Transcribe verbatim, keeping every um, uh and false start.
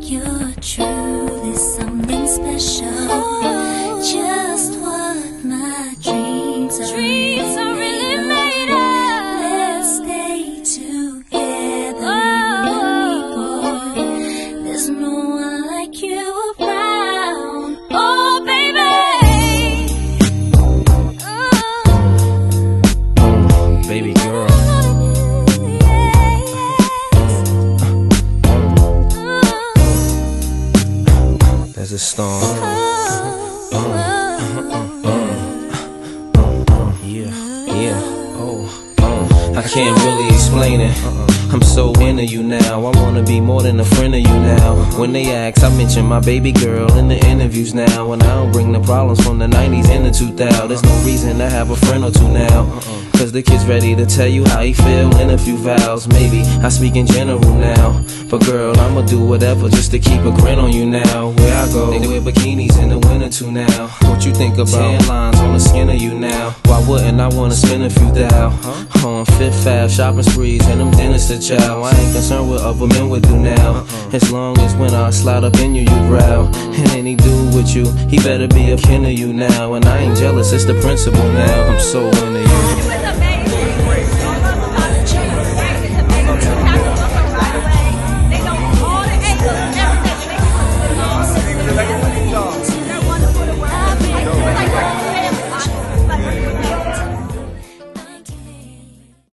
you're truly something special. Just what my dreams are. Dreams are really made of. Let's stay together, oh, boy. There's no one like you around. Oh, baby. Oh. Baby girl. There's a storm. Uh, uh, uh, uh, yeah, yeah. Oh, uh, I can't really explain it. I'm so into you now. I wanna be more than a friend of you now. When they ask, I mention my baby girl in the interviews now. And I don't bring the problems from the nineties and the two thousands. There's no reason to have a friend or two now. Cause the kid's ready to tell you how he feel in a few vows. Maybe I speak in general now, but girl, I'ma do whatever just to keep a grin on you now. Where I go, they wear bikinis in the winter too now. What you think about tan lines on the skin of you now? Why wouldn't I wanna spend a few thou on Fifth Ave shopping sprees and them dinners to chow? I ain't concerned what other men would do now, as long as when I slide up in you, you growl. And any dude with you, he better be a kin of you now. And I ain't jealous, it's the principle now. I'm so into you.